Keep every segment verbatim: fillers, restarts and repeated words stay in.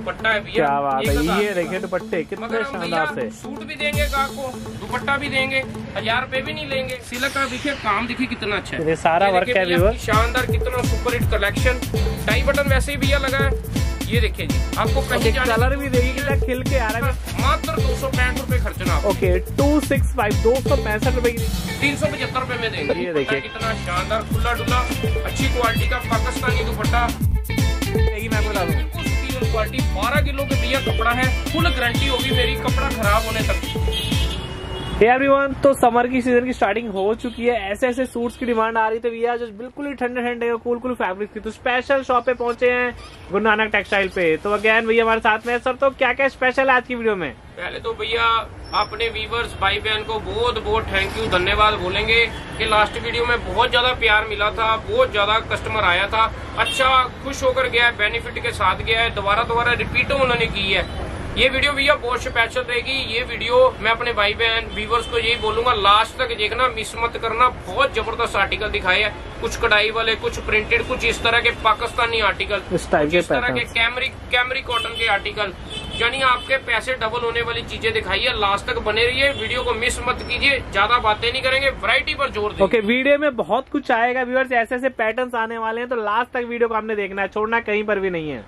दुपट्टा है भैया। क्या बात है, ये देखिए दुपट्टे कितने शानदार से। सूट भी देंगे आपको, दुपट्टा भी देंगे, हजार रुपए भी नहीं लेंगे। सिल्क का देखिए काम देखिए कितना अच्छा है, ये सारा वर्क है व्यूअर, शानदार, कितना super hit collection. Tie button वैसे ही भैया लगा है, ये देखिए जी आपको कहीं कलर भी देखिए कितना खिल के आ रहा है। मात्र दो सौ पैंठ रूपए खर्चना। ओके टू सिक्स फाइव दो सौ पैंसठ रूपए की तीन सौ पचहत्तर रूपए में देंगे। ये देखिए कितना शानदार खुला डुला अच्छी क्वालिटी का पाकिस्तानी दुपट्टा, मैं बता दूं क्वालिटी बारह किलो के भैया कपड़ा है, फुल गारंटी होगी मेरी कपड़ा खराब होने तक। एवरीवन, तो समर की सीजन की स्टार्टिंग हो चुकी है, ऐसे ऐसे सूट्स की डिमांड आ रही थी भैया जो बिल्कुल ही ठंडे ठंडे कूल कूल फैब्रिक की, तो स्पेशल शॉप पे पहुंचे हैं गुरु नानक टेक्सटाइल पे। तो अगेन भैया हमारे साथ में सर, तो क्या क्या स्पेशल है आज की वीडियो में? पहले तो भैया अपने व्यूवर्स भाई बहन को बहुत बहुत थैंक यू धन्यवाद बोलेंगे कि लास्ट वीडियो में बहुत ज्यादा प्यार मिला था, बहुत ज्यादा कस्टमर आया था, अच्छा खुश होकर गया है, बेनिफिट के साथ गया है, दोबारा दोबारा रिपीट उन्होंने की है। ये वीडियो भैया बहुत स्पेशल रहेगी। ये वीडियो मैं अपने भाई बहन व्यूवर्स को यही बोलूंगा, लास्ट तक देखना, मिस मत करना। बहुत जबरदस्त आर्टिकल दिखाए हैं, कुछ कढ़ाई वाले, कुछ प्रिंटेड, कुछ इस तरह के पाकिस्तानी आर्टिकल, इस टाइप के इस तरह के कैमरिक कैमरिक कॉटन के आर्टिकल, यानी आपके पैसे डबल होने वाली चीजें दिखाई है। लास्ट तक बने रहिए, वीडियो को मिस मत कीजिए, ज्यादा बातें नहीं करेंगे, वैरायटी पर जोर देंगे। ओके, वीडियो में बहुत कुछ आएगा व्यूअर्स, ऐसे ऐसे पैटर्न्स आने वाले हैं, तो लास्ट तक वीडियो को आपने देखना है, छोड़ना कहीं पर भी नहीं है।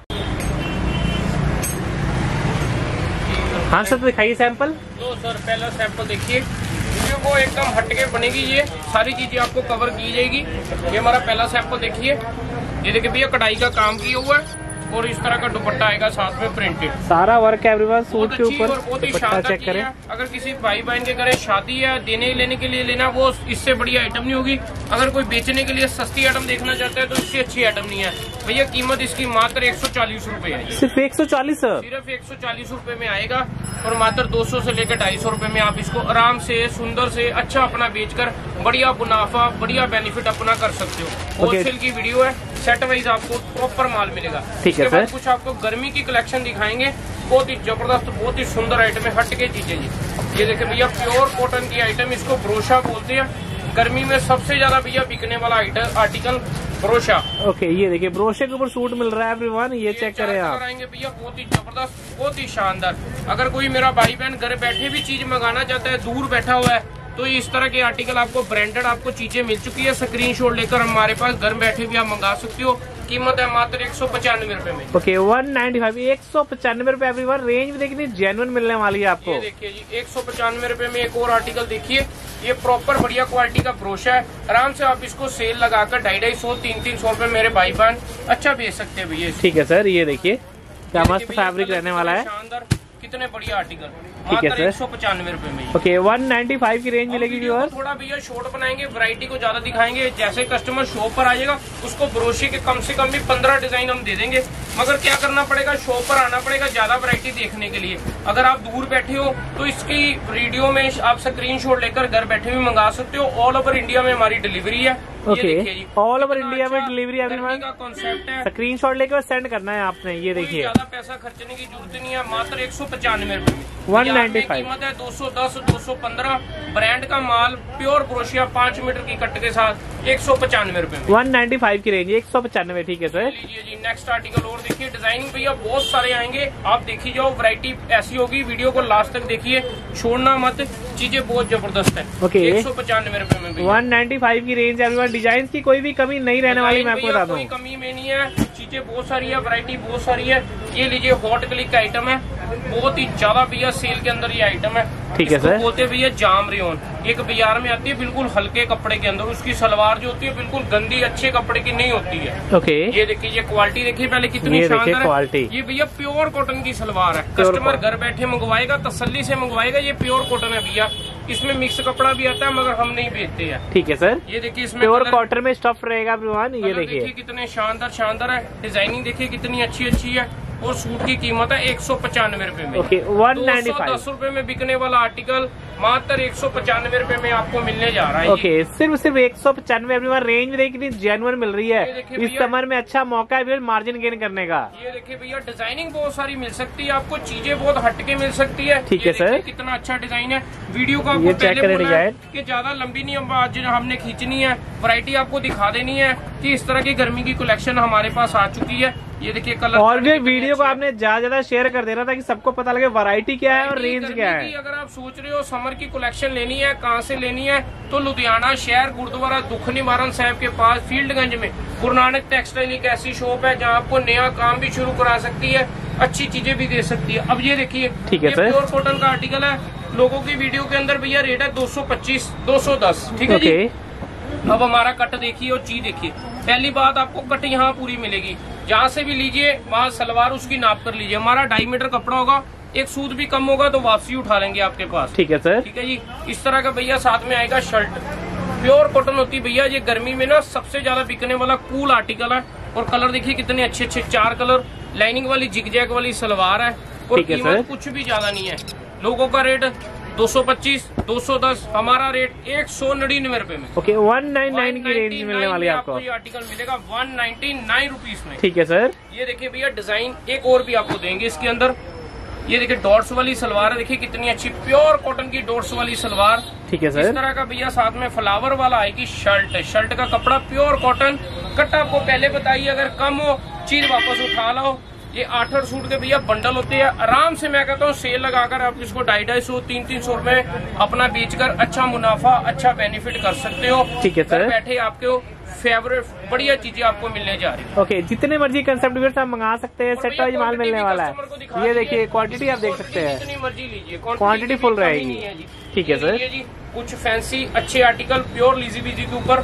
हाँ सर, तो दिखाइए सैंपल। तो सर पहला सैंपल देखिए, वीडियो को एकदम हटके बनेगी, ये सारी चीजें आपको कवर की जाएगी। ये हमारा पहला सैंपल देखिए, ये देखिए भैया कढ़ाई का काम किया हुआ है और इस तरह का दुपट्टा आएगा साथ में प्रिंटेड, सारा वर्क है एवरीवन सूट के ऊपर। बहुत ही शानदार चेक करें। अगर किसी भाई बहन के घर शादी है, देने लेने के लिए लेना, वो इससे बड़ी आइटम नहीं होगी। अगर कोई बेचने के लिए सस्ती आइटम देखना चाहता है तो इससे अच्छी आइटम नहीं है भैया। कीमत इसकी मात्र एक सौ चालीस रूपए है, सिर्फ एक सौ चालीस सिर्फ एक सौ चालीस रूपए में आएगा और मात्र दो सौ से लेकर ढाई सौ रूपये में आप इसको आराम से सुंदर से अच्छा अपना बेचकर बढ़िया मुनाफा, बढ़िया बेनिफिट अपना कर सकते हो। होलसेल की वीडियो है, सेट वाइज आपको प्रॉपर माल मिलेगा। ठीक है सर। कुछ आपको गर्मी की कलेक्शन दिखाएंगे, बहुत ही जबरदस्त, बहुत ही सुंदर आइटम है, हट के चीजें जी। ये देखिए भैया प्योर कॉटन की आइटम, इसको ब्रोशा बोलते हैं। गर्मी में सबसे ज्यादा भैया बिकने वाला आर्टिकल ब्रोशा। ओके, ये देखिए ब्रोशे के ऊपर सूट मिल रहा है एवरीवन, ये चेक करें आप। आएंगे भैया बहुत ही जबरदस्त, बहुत ही शानदार। अगर कोई मेरा भाई बहन घर बैठे भी चीज मंगाना चाहता है, दूर बैठा हुआ है, तो इस तरह के आर्टिकल आपको ब्रांडेड आपको चीजें मिल चुकी है। स्क्रीनशॉट लेकर हमारे पास घर बैठे भी आप मंगा सकते हो। कीमत है मात्र एक सौ पचानवे रूपए में। ओके, वन नाइन्टी फाइव, एक सौ पचानवे रूपए एवरीवन। रेंज भी देखिए जेन्युइन मिलने वाली है आपको। ये देखिए जी, एक सौ पचानवे रूपए में एक और आर्टिकल देखिए, ये प्रॉपर बढ़िया क्वालिटी का ब्रोशा है। आराम से आप इसको सेल लगाकर ढाई ढाई सौ तीन तीन सौ रूपये मेरे भाई बहन अच्छा बेच सकते हैं भैया। ठीक है सर, ये देखिए क्या मस्त फैब्रिक रहने वाला है, शानदार, कितने बढ़िया आर्टिकल, ठीक है सर, एक सौ पचानवे रूपए में। ओके, वन नाइन्टी फाइव की रेंज मिलेगी। और थोड़ा भैया शॉर्ट बनाएंगे, वैरायटी को ज्यादा दिखाएंगे। जैसे कस्टमर शॉप पर आ जाएगा, उसको ब्रोशे के कम से कम भी पंद्रह डिजाइन हम दे देंगे, मगर क्या करना पड़ेगा, शॉप पर आना पड़ेगा ज्यादा वैरायटी देखने के लिए। अगर आप दूर बैठे हो तो इसकी वीडियो में आप स्क्रीनशॉट लेकर घर बैठे भी मंगा सकते हो। ऑल ओवर इंडिया में हमारी डिलीवरी है। ओके, ऑल ओवर इंडिया में डिलीवरी का कॉन्सेप्ट है। स्क्रीनशॉट लेकर सेंड करना है आपने। ये देखिए ज्यादा पैसा खर्चने की जरूरत नहीं है, मात्र एक सौ पचानवे रूपए में वन नाइन्टी फाइव कीमत है। दो सौ दस, दो सौ पंद्रह ब्रांड का माल, प्योर ब्रोशिया पाँच मीटर की कट के साथ एक सौ पचानवे रूपए में। वन नाइन्टी फाइव की रेंज, एक सौ पचानवे। ठीक है सर, लीजिए जी नेक्स्ट आर्टिकल और देखिए। डिजाइनिंग भैया बहुत सारे आएंगे, आप देखिए जाओ, वैरायटी ऐसी होगी। वीडियो को लास्ट तक देखिए, छोड़ना मत, चीजें बहुत जबरदस्त है। ओके, एक सौ पचानवे रूपए में वन नाइन्टी फाइव की रेंज है। डिजाइन की कोई भी कमी नहीं रहने वाली, मैं आपको बता दूं। कोई कमी में नहीं है, चीजें बहुत सारी है, वैरायटी बहुत सारी है। ये लीजिए हॉट क्लिक का आइटम है, बहुत ही ज्यादा भैया सेल के अंदर ये आइटम है। ठीक है सर, बोलते भैया जाम रेयन, एक बाजार में आती है बिल्कुल हल्के कपड़े के अंदर, उसकी सलवार जो होती है बिल्कुल गंदी, अच्छे कपड़े की नहीं होती है। ओके, ये देखिए, ये क्वालिटी देखिए पहले कितनी शानदार क्वालिटी। ये भैया प्योर कॉटन की सलवार है, कस्टमर घर बैठे मंगवाएगा, तसल्ली से मंगवाएगा। ये प्योर कॉटन है भैया, इसमें मिक्स कपड़ा भी आता है मगर हम नहीं बेचते हैं। ठीक है सर, ये देखिए इसमें प्योर कॉटन में स्टफ रहेगा एवरीवन। ये देखिए कितने शानदार शानदार है, डिजाइनिंग देखिए कितनी अच्छी अच्छी है। और सूट की कीमत है एक सौ पचानवे रूपए में। Okay, one ninety five. दस रूपए में बिकने वाला आर्टिकल मात्र एक सौ पचानवे रूपए में आपको मिलने जा रहा है। ओके okay, सिर्फ सिर्फ एक सौ पचानवे एवरीवन। रेंज देखिए जेन्युइन मिल रही है। इस समर में अच्छा मौका है मार्जिन गेन करने का। ये देखिए भैया डिजाइनिंग बहुत सारी मिल सकती है आपको, चीजें बहुत हटके मिल सकती है। ठीक है सर, कितना अच्छा डिजाइन है। वीडियो का आपको पहले बोला है कि ज्यादा लंबी नहीं हम आज हमने खींचनी है, वैरायटी आपको दिखा देनी है कि इस तरह की गर्मी की कलेक्शन हमारे पास आ चुकी है। ये देखिए कलर, और भी वीडियो को आपने ज्यादा ज्यादा शेयर कर देना ताकि सबको पता लगे वैरायटी क्या है और रेंज क्या है। अगर आप सोच रहे हो समर की कलेक्शन लेनी है, कहाँ से लेनी है, तो लुधियाना शहर गुरुद्वारा दुख निवारण साहब के पास फील्डगंज में गुरु नानक टेक्सटाइल एक ऐसी शॉप है जहाँ आपको नया काम भी शुरू करा सकती है, अच्छी चीजें भी दे सकती है। अब ये देखिए, ठीक है सर, प्योर कॉटन का आर्टिकल है। लोगों की वीडियो के अंदर भैया रेट है दो सौ पच्चीस दो सौ दस। ठीक है जी। अब हमारा कट देखिए और चीज देखिए। पहली बात आपको कट यहाँ पूरी मिलेगी, जहाँ से भी लीजिए वहाँ सलवार उसकी नाप कर लीजिए। हमारा ढाई मीटर कपड़ा होगा, एक सूद भी कम होगा तो वापसी उठा लेंगे आपके पास। ठीक है सर। ठीक है जी। इस तरह का भैया साथ में आएगा शर्ट, प्योर कॉटन होती है भैया। ये गर्मी में ना सबसे ज्यादा बिकने वाला कूल आर्टिकल है। और कलर देखिए कितने अच्छे अच्छे, चार कलर, लाइनिंग वाली जिगजैग वाली सलवार है और कीमत कुछ भी ज्यादा नहीं है। लोगों का रेट दो सौ पच्चीस दो सौ दस, हमारा रेट एक सौ निन्यानवे रूपए में। ओके, वन नाइन नाइन की रेंज मिलने वाली है आपको। ये आर्टिकल मिलेगा वन नाइन्टी नाइन रुपीज में। ठीक है सर। ये देखिए भैया डिजाइन एक और भी आपको देंगे इसके अंदर। ये देखिए डॉट्स वाली सलवार है, देखिए कितनी अच्छी प्योर कॉटन की डॉट्स वाली सलवार। ठीक है सर। इस तरह का भैया साथ में फ्लावर वाला आएगी शर्ट है। शर्ट का कपड़ा प्योर कॉटन, कट आपको पहले बताइए, अगर कम हो चीज वापस उठा लो। ये आठ आठ सूट के भैया बंडल होते हैं। आराम से मैं कहता हूँ सेल लगाकर आप इसको ढाई ढाई सौ तीन तीन सौ रूपये अपना बेचकर अच्छा मुनाफा, अच्छा बेनिफिट कर सकते हो। ठीक है सर। बैठे आपके फेवरेट बढ़िया चीजें आपको मिलने जा रही है। ओके, जितने मर्जी कंसेप्ट वेयर आप मंगा सकते हैं, सेट वाइज माल मिलने वाला है। ये देखिए क्वांटिटी आप देख सकते हैं, जितनी मर्जी लीजिए, क्वांटिटी फुल रहेगी। ठीक है सर जी। कुछ फैंसी अच्छे आर्टिकल प्योर लीजी बीजी के ऊपर,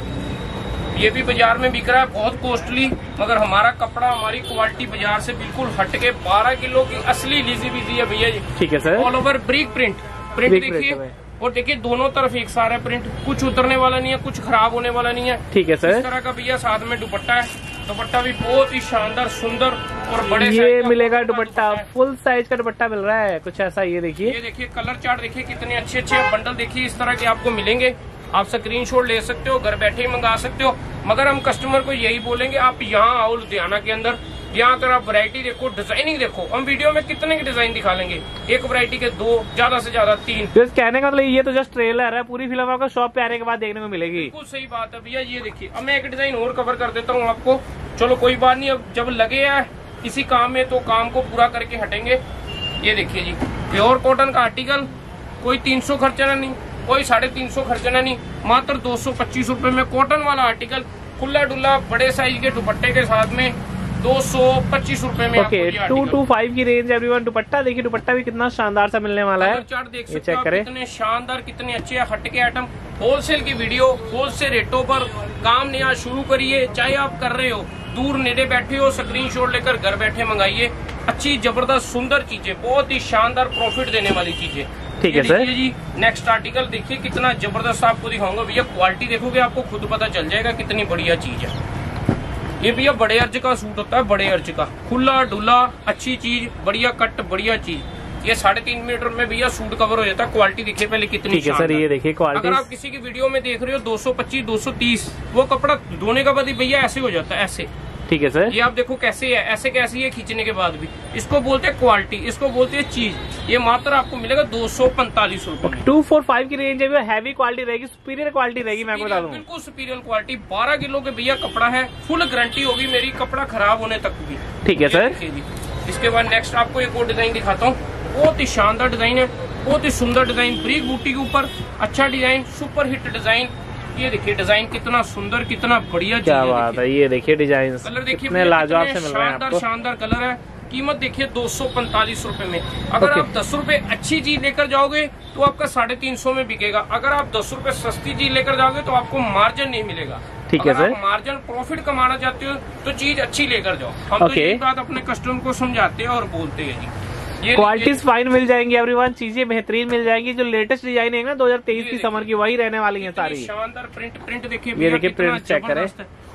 ये भी बाजार में बिक रहा है बहुत कॉस्टली, मगर हमारा कपड़ा, हमारी क्वालिटी बाजार से बिल्कुल हटके बारह किलो की असली लीजी बीजी है भैया जी। ठीक है sir. All over brick print, print देखिए और देखिए दोनों तरफ एक सारा प्रिंट, कुछ उतरने वाला नहीं है, कुछ खराब होने वाला नहीं है। ठीक है सर। इस तरह का भैया साथ में दुपट्टा है, दुपट्टा भी बहुत ही शानदार सुंदर और बड़े ये मिलेगा दुपट्टा, फुल साइज का दुपट्टा मिल रहा है कुछ ऐसा। ये देखिए, ये देखिए कलर चार्ट देखिए कितने अच्छे अच्छे बंडल देखिए इस तरह के आपको मिलेंगे। आप स्क्रीनशॉट ले सकते हो, घर बैठे ही मंगा सकते हो। मगर हम कस्टमर को यही बोलेंगे आप यहाँ आओ लुधियाना के अंदर, यहाँ अगर आप वैरायटी देखो, डिजाइनिंग देखो। हम वीडियो में कितने के डिजाइन दिखा लेंगे, एक वैरायटी के दो, ज्यादा से ज्यादा तीन। जस्ट कहने का मतलब ये तो जस्ट ट्रेलर है, पूरी फिल्म आपको शॉप पे आने के बाद देखने को मिलेगी। बिल्कुल सही बात है भैया। ये देखिए अब मैं एक डिजाइन और कवर कर देता हूँ आपको। चलो कोई बात नहीं, अब जब लगे है किसी काम में तो काम को पूरा करके हटेंगे। ये देखिए जी, प्योर कॉटन का आर्टिकल, कोई तीन सौ खर्चना नहीं, कोई साढ़े तीन सौ खर्चना नहीं, मात्र दो सौ पच्चीस रूपये में कॉटन वाला आर्टिकल, खुला डुल्ला बड़े साइज के दुपट्टे के साथ में दो सौ पच्चीस रूपये में। ओके, टू टू फाइव की रेंज एवरीवन। दुपट्टा देखिए, दुपट्टा भी कितना शानदार सा मिलने वाला है। चार्ट देख सकते हो कितने शानदार, कितने अच्छे हटके आइटम। होलसेल की वीडियो, होलसेल रेटों पर काम नया शुरू करिए। चाहे आप कर रहे हो दूर नेड़े बैठे हो, स्क्रीनशॉट लेकर घर बैठे मंगाइए। अच्छी जबरदस्त सुंदर चीजें, बहुत ही शानदार प्रॉफिट देने वाली चीजें। ठीक है सर जी। नेक्स्ट आर्टिकल देखिए कितना जबरदस्त आपको दिखाऊंगा भैया। क्वालिटी देखोगे आपको खुद पता चल जाएगा कितनी बढ़िया चीज है। ये भैया बड़े अर्ज का सूट होता है, बड़े अर्ज का, खुला डुला अच्छी चीज, बढ़िया कट, बढ़िया चीज। ये साढ़े तीन मीटर में भैया सूट कवर हो जाता है। क्वालिटी देखिए पहले कितनी। ठीक है सर, ये देखिए क्वालिटी। अगर आप किसी की वीडियो में देख रहे हो दो सौ पच्चीस दो सौ तीस, वो कपड़ा धोने के बाद ही भैया ऐसे हो जाता है, ऐसे। ठीक है सर। ये आप देखो कैसे है, ऐसे कैसी है खींचने के बाद भी। इसको बोलते हैं क्वालिटी, इसको बोलते हैं चीज। ये मात्र आपको मिलेगा दो सौ पैंतालीस रूपये में। टू फोर फाइव की रेंज है, हैवी क्वालिटी रहेगी, सुपीरियर क्वालिटी रहेगी। मैं आपको बता दूं बिल्कुल सुपीरियर क्वालिटी। बारह किलो के भैया कपड़ा है, फुल गारंटी होगी मेरी कपड़ा खराब होने तक भी। ठीक है सर। इसके बाद नेक्स्ट आपको एक और डिजाइन दिखाता हूँ, बहुत ही शानदार डिजाइन है, बहुत ही सुंदर डिजाइन, ब्रिक बूटी के ऊपर अच्छा डिजाइन, सुपर हिट डिजाइन। ये देखिए डिजाइन कितना सुंदर, कितना बढ़िया। क्या बात है, ये देखिए डिजाइन, कलर देखिए लाजवाब से मिल रहा है आपको। शानदार कलर है। कीमत देखिए दो सौ पैंतालीस रूपये में। अगर आप दस रूपए अच्छी चीज लेकर जाओगे तो आपका साढ़े तीन सौ में बिकेगा। अगर आप दस रूपए सस्ती चीज लेकर जाओगे तो आपको मार्जिन नहीं मिलेगा। ठीक है सर। मार्जिन प्रॉफिट कमाना चाहते हो तो चीज अच्छी लेकर जाओ। हम तो यही बात अपने कस्टमर को समझाते हैं और बोलते हैं जी। क्वालिटीज फाइन मिल जाएंगी एवरीवन, चीजें बेहतरीन मिल जाएंगी। जो लेटेस्ट डिजाइन है ना दो हजार तेईस की समर की, वही रहने वाली है सारी। शानदार प्रिंट, प्रिंट देखिए, ये देखिए प्रिंट चेक करें,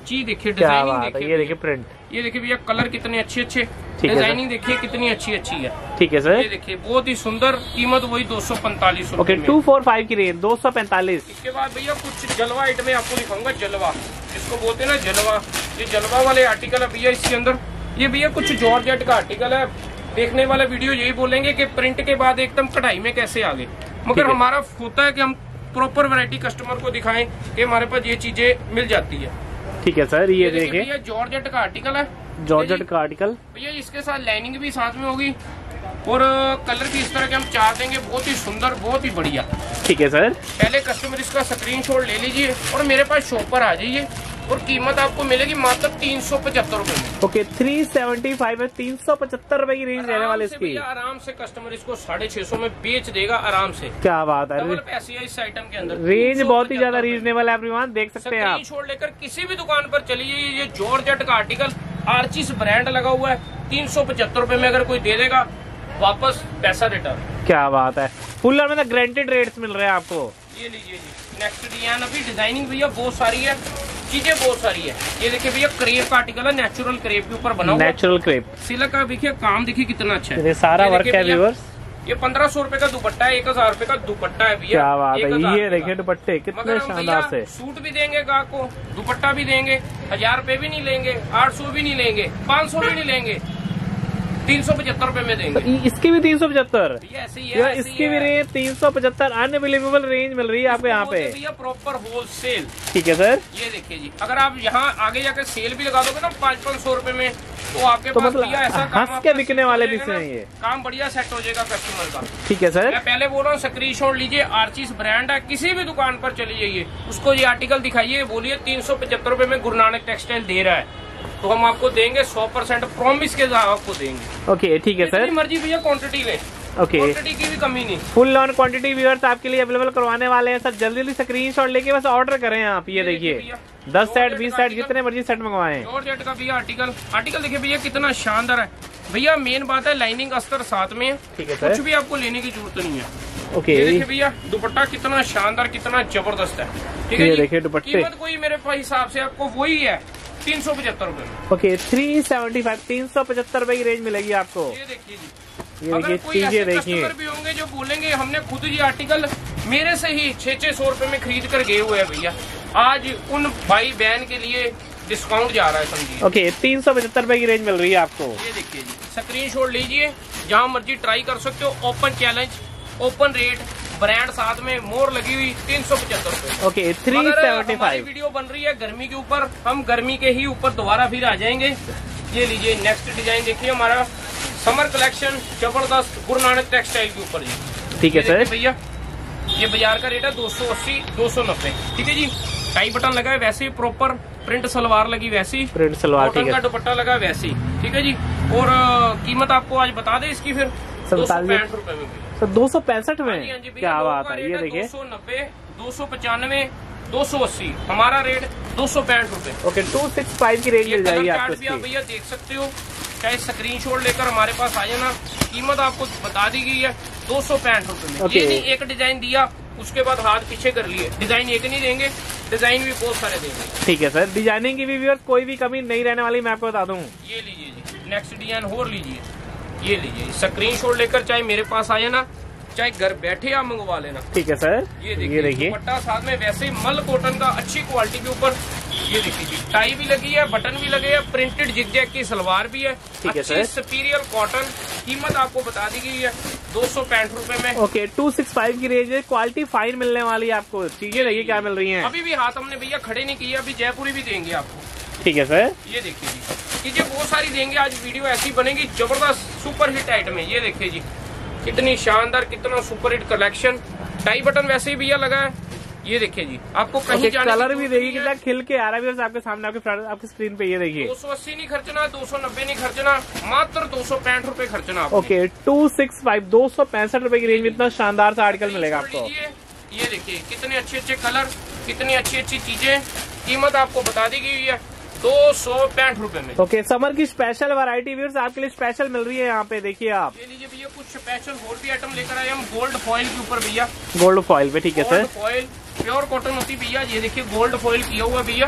चीज देखिए, क्या डिजाइनिंग बात है, देखिए, ये देखिए प्रिंट, ये देखिए भैया कलर कितने अच्छे अच्छे, ठीक है डिजाइनिंग देखिए कितनी अच्छी अच्छी है। ठीक है ये सर। देखिए बहुत ही सुंदर, कीमत वही दो सौ पैंतालीस ओके, टू फोर फाइव की रेंज, दो सौ पैंतालीस। इसके बाद भैया कुछ जलवा आइटम में आपको दिखाऊंगा, जलवा जिसको बोलते हैं ना जलवा, ये जलवा वाले आर्टिकल है भैया इसके अंदर। ये भैया कुछ जॉर्जेट का आर्टिकल है, देखने वाला वीडियो यही बोलेंगे कि प्रिंट के बाद एकदम कढ़ाई में कैसे आ गए, मगर हमारा होता है कि हम प्रॉपर वैरायटी कस्टमर को दिखाएं कि हमारे पास ये चीजें मिल जाती है। ठीक है सर, ये देखिए भैया जॉर्जेट का आर्टिकल है, जॉर्जेट का आर्टिकल भैया इसके साथ लाइनिंग भी साथ में होगी और कलर भी इस तरह के हम चार देंगे, बहुत ही सुंदर बहुत ही बढ़िया। ठीक है सर। पहले कस्टमर इसका स्क्रीनशॉट ले लीजिए और मेरे पास शॉप पर आ जाइए और कीमत आपको मिलेगी मात्र तीन सौ पचहत्तर रूपए में। ओके, थ्री सेवेंटी फाइव है, तीन सौ पचहत्तर रूपए की रेंज रहने वाले इसकी। आराम से कस्टमर इसको साढ़े छह सौ में बेच देगा आराम से। क्या बात है, डबल पैसे है इस आइटम के अंदर, रेंज बहुत ही ज्यादा रीजनेबल है एवरीवन, देख सकते हैं आप। स्क्रीनशॉट लेकर किसी भी दुकान पर चलिए, ये जॉर्जेट का आर्टिकल आर्चिस ब्रांड लगा हुआ है, तीन सौ पचहत्तर रूपए में अगर कोई दे देगा वापस पैसा रिटर्न। क्या बात है, फुल और मतलब ग्रांटेड रेट्स मिल रहे हैं आपको। ये लीजिए जी, नेक्स्ट डिजाइन, अभी डिजाइनिंग भैया बहुत सारी है, चीजें बहुत सारी है। ये देखिए भैया क्रेप का आर्टिकल है, नेचुरल क्रेप के ऊपर बना हुआ, नेचुरल क्रेप, सिल्क का देखिए काम देखिए कितना अच्छा है, ये सारा वर्क है व्यूअर्स। ये पंद्रह सौ रूपये का दुपट्टा है, एक हजार रूपये का दुपट्टा है भैया। क्या बात है, ये देखिए दुपट्टे कितने शानदार से। सूट भी देंगे गाहक को, दुपट्टा भी देंगे, हजार रूपये भी नहीं लेंगे, आठ सौ भी नहीं लेंगे, पाँच सौ भी नहीं लेंगे, तीन सौ पचहत्तर रूपये में देंगे। तो इसकी भी तीन सौ पचहत्तर, ऐसे ही है, इसकी भी रेंज तीन सौ पचहत्तर, अनबिलीवेबल रेंज मिल रही है आपको यहाँ पे भैया, प्रॉपर होल सेल। ठीक है सर। ये देखिए जी, अगर आप यहाँ आगे जाकर सेल भी लगा दोगे ना पाँच पाँच सौ रूपये में, तो आपके तो पास मतलब भैया ऐसा हंस के बिकने वाले भी हैं ये, काम बढ़िया सेट हो जाएगा कस्टमर का। ठीक है सर। मैं पहले बोल रहा हूँ स्क्रीनशॉट लीजिए, आर्चिस ब्रांड है, किसी भी दुकान पर चली जाइए, उसको ये आर्टिकल दिखाइए, बोलिए तीन सौ पचहत्तर रूपये में गुरु नानक टेक्सटाइल दे रहा है, तो हम आपको देंगे सौ परसेंट प्रॉमिस के साथ आपको देंगे। ओके ठीक है सर, मर्जी भैया क्वांटिटी ले, ओके क्वांटिटी की भी कमी नहीं, फुल ऑन क्वांटिटी व्यूअर्स आपके लिए अवेलेबल करवाने वाले हैं सर। जल्दी जल्दी स्क्रीनशॉट लेके बस ऑर्डर करें आप। ये देखिए दस सेट बीस सेट जितने मर्जी सेट मंगवाएं। जॉर्जेट का भैया आर्टिकल आर्टिकल देखिए भैया कितना शानदार है भैया, मेन बात है लाइनिंग अस्तर साथ में है, ठीक है सर, कुछ भी आपको लेने की जरूरत नहीं है। ओके ये देखिए भैया दुपट्टा कितना शानदार कितना जबरदस्त है, ठीक है, ये देखिए दुपट्टे, कीमत कोई मेरे हिसाब से आपको वही है तीन सौ पचहत्तर रूपए। ओके, थ्री सेवेंटी फाइव, तीन सौ पचहत्तर रूपए की रेंज मिलेगी आपको। ये देखिए जी, ये देखिए चीजें देखिए, कस्टमर भी होंगे जो बोलेंगे हमने खुद ये आर्टिकल मेरे से ही छह छह सौ रूपये में खरीद कर गए हुए हैं भैया, आज उन भाई बहन के लिए डिस्काउंट जा रहा है समझिए। ओके, तीन सौ पचहत्तर रूपए की रेंज मिल रही है आपको। ये देखिए जी, स्क्रीनशॉट लीजिए, जहाँ मर्जी ट्राई कर सकते हो, open challenge, open rate, brand साथ में, मोर लगी हुई, तीन सौ पचहत्तर रूपए। Okay, three seventy five. Video बन रही है गर्मी के ऊपर, हम गर्मी के ही ऊपर दोबारा फिर आ जाएंगे। ये लीजिए नेक्स्ट डिजाइन देखिए, हमारा समर कलेक्शन जबरदस्त गुरु नानक टेक्सटाइल के ऊपर जी। ठीक है सर भैया, ये बाजार का रेट है दो सौ अस्सी दो सौ नब्बे, ठीक है जी। टाई बटन लगा है वैसे ही, प्रॉपर प्रिंट सलवार लगी वैसी, प्रिंट सलवार, ठीक है, का दुपट्टा लगा वैसे ही, ठीक है जी। और कीमत आपको आज बता दे इसकी फिर दो सौ पैंठ रूपये में सर, दो सौ पैंसठ में। हाँ जी, क्या बात है, ये देखिए दो सौ नब्बे, दो सौ पचानवे, दो सौ अस्सी, हमारा रेट दो सौ पैंठ रूपए। ओके, टू सिक्स फाइव की रेंज मिल जाएगी आपको भी आप भैया देख सकते हो, चाहे स्क्रीनशॉट लेकर हमारे पास आ जाना, कीमत आपको बता दी गई है दो सौ पैंठ रूपये में। okay. ये नहीं एक डिजाइन दिया उसके बाद हाथ पीछे कर लिए, डिजाइन एक नहीं देंगे, डिजाइन भी बहुत सारे देंगे। ठीक है सर, डिजाइनिंग की भी व्यूअर्स कोई भी कमी नहीं रहने वाली, मैं आपको बता दूं। ये लीजिए जी, नेक्स्ट डिजाइन और लीजिए, ये लीजिए स्क्रीनशॉट लेकर चाहे मेरे पास आ जाना, चाहे घर बैठे आप मंगवा लेना। ठीक है सर, ये देखिए दुपट्टा साथ में वैसे मल कॉटन का अच्छी क्वालिटी के ऊपर, ये देखिए जी, टाई भी लगी है, बटन भी लगे हैं, प्रिंटेड जिगजैग की सलवार भी है, ठीक है सर, सुपीरियर कॉटन, कीमत आपको बता दी गई है दो सौ पैंठ रूपये में। ओके, टू सिक्स फाइव की रेंज है, क्वालिटी फाइन मिलने वाली है आपको। चीजें देखिए क्या मिल रही हैं। अभी भी हाथ हमने भैया खड़े नहीं किए, अभी जयपुरी भी देंगे आपको। ठीक है सर, ये देखिए जी, चीजें बहुत सारी देंगे, आज वीडियो ऐसी बनेगी जबरदस्त सुपर हिट आइटम है। ये देखिए जी, कितनी शानदार, कितना super hit collection, tie button वैसे ही भैया लगा है। ये देखिए जी, आपको कहीं जाने कलर भी देखिए कितना खिल के आ रहा है आपके सामने, आपके आपकी स्क्रीन पे। ये देखिए दो सौ अस्सी नहीं खर्चना, दो सौ नब्बे नहीं खर्चना, मात्र दो सौ पैंठ रूपये खर्चना। ओके, टू सिक्स फाइव, दो सौ पैंसठ रूपये की रेंज में इतना शानदार सा आर्टिकल मिलेगा आपको। ये देखिए कितने अच्छे अच्छे कलर, कितनी अच्छी अच्छी चीजें, कीमत आपको बता दी गई है दो सौ पैंठ रूपये में। ओके, समर की स्पेशल वैरायटी व्यूअर्स आपके लिए स्पेशल मिल रही है यहाँ पे, देखिए आप। ये लीजिए भैया, कुछ स्पेशल और भी आइटम लेकर आए हम गोल्ड फॉइल के ऊपर भैया, गोल्ड फॉइल पे। ठीक है सर, फॉइल प्योर कॉटन होती भैया, ये देखिए गोल्ड फॉइल किया हुआ भैया,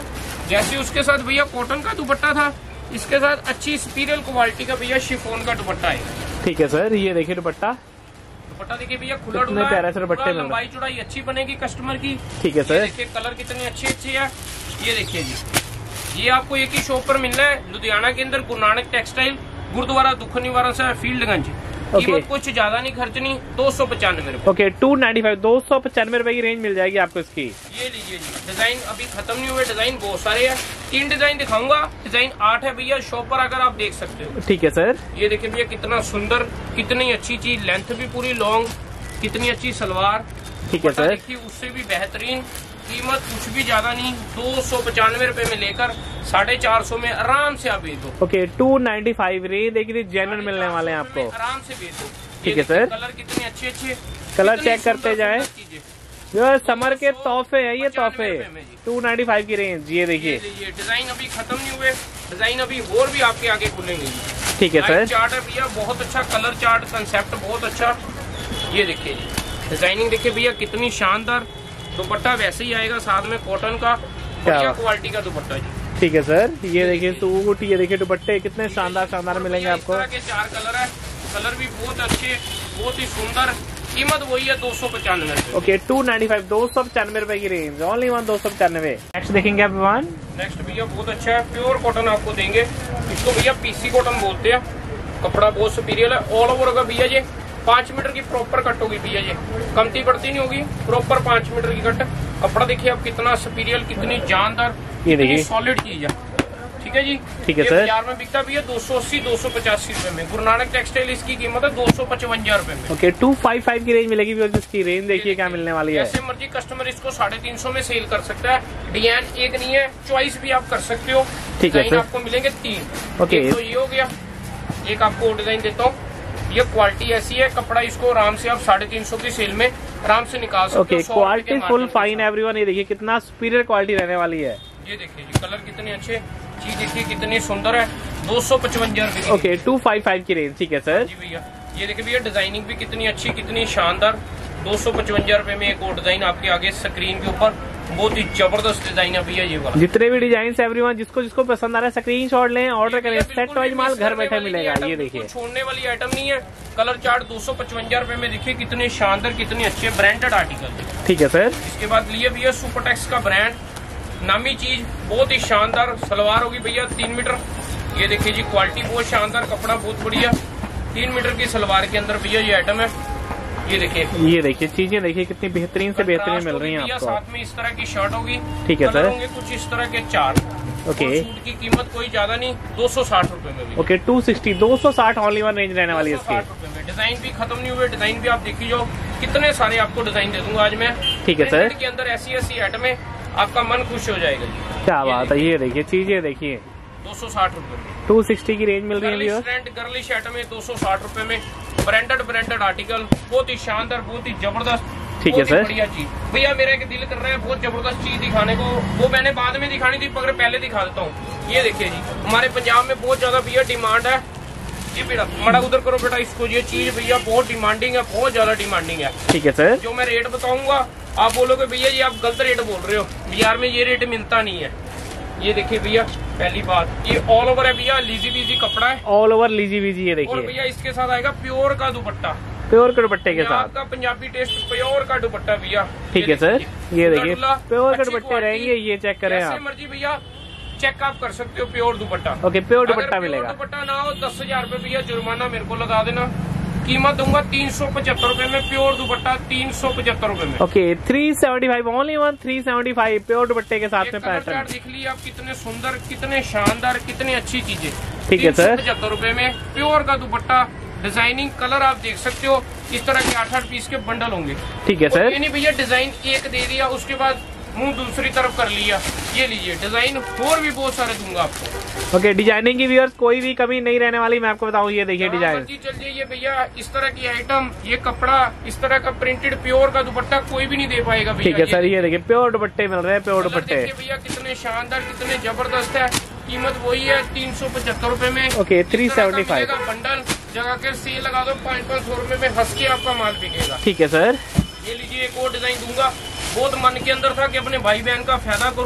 जैसे उसके साथ भैया कॉटन का दुपट्टा था, इसके साथ अच्छी स्पीरियल क्वालिटी का भैया शिफॉन का दुपट्टा है। ठीक है सर, ये देखिए दुपट्टा, दुपट्टा देखिए भैया खुला कितने डुला प्यारे है, से दुपट्टे पूरा मिल रहे हैं। लंबाई चौड़ाई अच्छी बनेगी कस्टमर की। ठीक है ये सर, देखिए कलर कितने अच्छे अच्छे है। ये देखिए जी, ये आपको एक ही शॉप पर मिल रहा है लुधियाना के अंदर, गुरु नानक टेक्सटाइल, गुरुद्वारा दुख निवारण से फील्डगंज। ओके। कीमत कुछ ज्यादा नहीं खर्चनी, दो सौ पचानवे रूपए। ओके, टू नाइन्टी फाइव, दो सौ पचानवे रुपए की रेंज मिल जाएगी आपको इसकी। ये लीजिए जी, डिजाइन अभी खत्म नहीं हुए, डिजाइन बहुत सारे हैं। तीन डिजाइन दिखाऊंगा, डिजाइन आठ है भैया, शॉप पर आकर आप देख सकते हो। ठीक है सर, ये देखिए भैया कितना सुंदर, कितनी अच्छी चीज, लेंथ भी पूरी लॉन्ग, कितनी अच्छी सलवार। ठीक है दुपट्टा सर, देखिए उससे भी बेहतरीन, कीमत कुछ भी ज्यादा नहीं, दो सौ पचानवे रूपए में लेकर साढ़े चार सौ में आराम से आप बेच दो। Okay, two ninety five range देखिए जेन्युइन मिलने वाले हैं आपको। आराम से बेच दो। ठीक है सर, कलर कितने अच्छे अच्छे, कलर कितनी चेक करते सुंदर जाए। सुंदर चीजें। जो समर के तोहफे हैं ये तोहफे, रुपए में जी। टू नाइन्टी फाइव की रेंज। ये ये देखिए, ये डिजाइन अभी खत्म नहीं हुए, डिजाइन अभी और भी आपके आगे खुलेंगे। ठीक है सर, लाइट चार्ट है भैया, बहुत अच्छा कलर चार्ट, कंसेप्ट बहुत अच्छा। ये देखिए जी, डिजाइनिंग देखिए भैया कितनी शानदार। दुपट्टा वैसे ही आएगा साथ में कॉटन का, बढ़िया क्वालिटी का दुपट्टा जी। ठीक है सर, ये देखिए सूट, ये देखिए दुपट्टे कितने शानदार शानदार मिलेंगे भैया इस आपको। तरह के चार कलर है, कलर भी बहुत अच्छे, बहुत ही सुंदर। कीमत वही है दो सौ पचानवे रूपए। ओके, टू नाइन्टी फाइव, दो सौ पचानवे रुपए की रेंज, ओनली वन दो सौ पचानवे। नेक्स्ट देखेंगे आप वन। नेक्स्ट भैया बहुत अच्छा है, प्योर कॉटन आपको देंगे। इसको भैया पीसी कॉटन बोलते हैं, कपड़ा बहुत सुपीरियर है। ऑल ओवर होगा भैया जी, पांच मीटर की प्रॉपर कट होगी भैया जी, कमती पड़ती नहीं होगी, प्रॉपर पांच मीटर की कट। कपड़ा देखिए आप कितना सुपीरियर, कितनी जानदार, ये देखिए सॉलिड चीज है। ठीक है जी, ठीक है ये सर। बाजार में बिकता भी है दो सौ अस्सी दो सौ पचासी रूपए में। गुरु नानक टेक्सटाइल इसकी कीमत है दो सौ पचवंजा रूपए में। ओके, टू फाइव फाइव की रेंज मिलेगी। इसकी रेंज देखिए क्या मिलने वाली है। जैसे मर्जी कस्टमर इसको साढ़े तीन सौ में सेल कर सकता है। डिजाइन एक नहीं है, चॉइस भी आप कर सकते हो। ठीक है डिजाइन सर। आपको मिलेंगे तीन। ओके। एक तो ये हो गया, एक आपको डिजाइन देता हूँ। ये क्वालिटी ऐसी है, कपड़ा इसको आराम से आप साढ़े तीन सौ की सेल में आराम से निकाल सकते हो। ओके, सौ रुपए क्वालिटी के फुल मार्जिन फाइन के साथ। एवरीवन। ये देखिए कितना सुपीरियर क्वालिटी रहने वाली है। ये देखिए जी, कलर कितने अच्छे, चीज देखिए कितनी सुंदर है। दो सौ पचवंजा रूपए की। ओके, टू फाइव फाइव की रेंज। ठीक है सर, जी भैया, ये देखिए भैया डिजाइनिंग भी कितनी अच्छी, कितनी शानदार। दो सौ पचवंजा रूपए में एक और डिजाइन आपके आगे स्क्रीन के ऊपर, बहुत ही जबरदस्त डिजाइन है भैया ये वाला। जितने भी डिजाइन एवरीवन, जिसको जिसको पसंद आ रहा है स्क्रीन शॉट लें, ऑर्डर करें, बिल्कुल सेट वाइज भी माल मिस घर करने बैठे वाली मिलेगा। नहीं ये आइटम, देखिए, बिल्कुल छोड़ने वाली आइटम नहीं है। कलर चार्ट दो सौ पचवंजा रूपए में देखिए कितने शानदार, कितने अच्छे ब्रांडेड आर्टिकल। ठीक है सर, इसके बाद लिए भैया सुपरटेक्स का ब्रांड, नामी चीज, बहुत ही शानदार। सलवार होगी भैया तीन मीटर। ये देखिए जी, क्वालिटी बहुत शानदार, कपड़ा बहुत बढ़िया। तीन मीटर की सलवार के अंदर भैया ये आइटम है। ये देखिए, ये देखिए चीजें देखिए कितनी बेहतरीन से बेहतरीन मिल रही हैं भैया। आपको। साथ में इस तरह की शर्ट होगी। ठीक है कलर सर। होंगे कुछ इस तरह के चार। ओके। और सूट की कीमत कोई ज्यादा नहीं, दो सौ साठ रूपए में भी। ओके, टू सिक्सटी, दो सौ साठ ओनली वन रेंज रहने वाली है दो सौ साठ इसकी। रुपए में। डिजाइन भी खत्म नहीं हुए, डिजाइन भी आप देखी जाओ, कितने सारे आपको डिजाइन दे दूंगा आज मैं। ठीक है सर। प्रिंटेड के अंदर ऐसी ऐसी आइटम है, आपका मन खुश हो जाएगा जी। क्या बात है, ये देखिए चीजें देखिए, दो सौ साठ रूपए में। टू सिक्सटी की रेंज मिल रही है girlish viewers. Trend girlish item है, दो सौ साठ रूपए में। ब्रांडेड ब्रांडेड आर्टिकल, बहुत ही शानदार, बहुत ही जबरदस्त। ठीक है बहुत ही सर। बढ़िया चीज भैया, मेरा एक दिल कर रहा है बहुत जबरदस्त चीज दिखाने को, वो मैंने बाद में दिखानी थी, मगर पहले दिखा देता हूँ। ये देखिए जी, हमारे पंजाब में बहुत ज्यादा भैया डिमांड है। ये बेटा मड़ा उधर करो बेटा इसको, ये चीज भैया बहुत डिमांडिंग है, बहुत ज्यादा डिमांडिंग है। ठीक है सर, जो मैं रेट बताऊंगा आप बोलोगे भैया जी आप गलत रेट बोल रहे हो, बाजार में ये रेट मिलता नहीं है। ये देखिए भैया, पहली बात ये ऑल ओवर है भैया, लीजी बीजी कपड़ा है, ऑल ओवर लीजी वीजी। ये और देखिए भैया इसके साथ आएगा प्योर का दुपट्टा, प्योर के दुपट्टे के साथ। आपका पंजाबी टेस्ट प्योर का दुपट्टा भैया। ठीक है सर, ये देखिए दुल्ला, प्योर के अच्छी दुपट्टे क्वालिटी, रहेंगे। ये चेक करें जैसे आप। मर्जी भैया चेक आप कर सकते हो, प्योर दुपट्टा। ओके, प्योर अगर दुपट्टा प्योर मिलेगा। दुपट्टा ना हो दस हजार रूपए भैया जुर्माना मेरे को लगा देना। कीमत दूंगा तीन सौ पचहत्तर रूपए में, प्योर दुपट्टा तीन सौ पचहत्तर रूपए में। Okay, three seventy five only one three seventy five pure दुपट्टे के साथ एक में कलर पैटर्न। चार्ट देख लीजिए आप, कितने सुंदर, कितने शानदार, कितनी अच्छी चीजें। ठीक है सर। पचहत्तर रूपए में प्योर का दुपट्टा, डिजाइनिंग कलर आप देख सकते हो। इस तरह के आठ आठ पीस के बंडल होंगे। ठीक है और सर, ये नहीं भैया डिजाइन एक दे दिया उसके बाद मुंह दूसरी तरफ कर लिया। ये लीजिए डिजाइन और भी बहुत सारे दूंगा आपको। ओके, डिजाइनिंग की व्यूअर्स कोई भी कमी नहीं रहने वाली, मैं आपको बताऊं। ये देखिए डिजाइन, चल जाइए भैया, इस तरह की आइटम, ये कपड़ा, इस तरह का प्रिंटेड प्योर का दुपट्टा कोई भी नहीं दे पाएगा भैया। ठीक है सर, ये देखिए प्योर दुपट्टे मिल रहे हैं, प्योर कलर दुपट्टे। देखिए भैया कितने शानदार, कितने जबरदस्त है। कीमत वही है तीन सौ पचहत्तर रूपए में। ओके, थ्री इस तरह का सेवेंटी फाइव। मिलेगा बंडल, जगह के सेल लगा दो, पाँच पाँच सौ रूपये में हंस के आपका माल बिकेगा। ठीक है सर, ये लीजिए एक और डिजाइन दूंगा, बहुत मन के अंदर था कि अपने भाई बहन का फायदा करूं,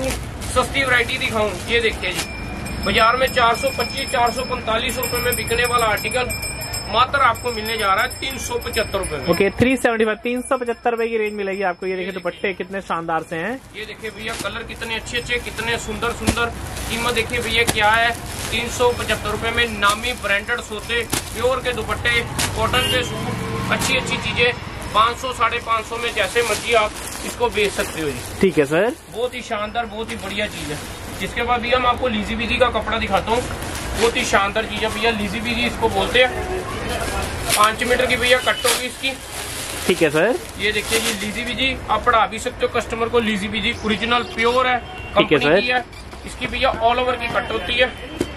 सस्ती वैरायटी दिखाऊं, ये देखिए जी, बाजार में चार सौ पच्चीस चार सौ पैंतालीस रूपये में बिकने वाला आर्टिकल मात्र आपको मिलने जा रहा है तीन सौ पचहत्तर रूपये में। ओके, थ्री सेवेंटी फाइव तीन सौ पचहत्तर रूपये की रेंज मिलेगी आपको। ये देखिए दुपट्टे कितने शानदार से हैं। ये देखिए भैया कलर कितने अच्छे अच्छे, कितने सुंदर सुंदर। कीमत देखिए भैया क्या है, तीन सौ पचहत्तर रूपये में नामी ब्रांडेड सोते, प्योर के दुपट्टे, कॉटन के सूट, अच्छी अच्छी चीजें पाँच सौ साढ़े पाँच सौ में जैसे मर्जी आप इसको बेच सकते हो जी। ठीक है सर, बहुत ही शानदार, बहुत ही बढ़िया चीज है। जिसके बाद भैया मैं आपको लीजी बीजी का कपड़ा दिखाता हूँ, बहुत ही शानदार चीज है भैया। लीजी बीजी इसको बोलते हैं, पाँच मीटर की भैया कट होगी इसकी। ठीक है सर, ये देखिए जी, लीजी बीजी आप पढ़ा भी सकते हो कस्टमर को। लीजी बीजी ओरिजिनल प्योर है, ठीक है कंपनी की है। इसकी भैया ऑल ओवर की कट होती है,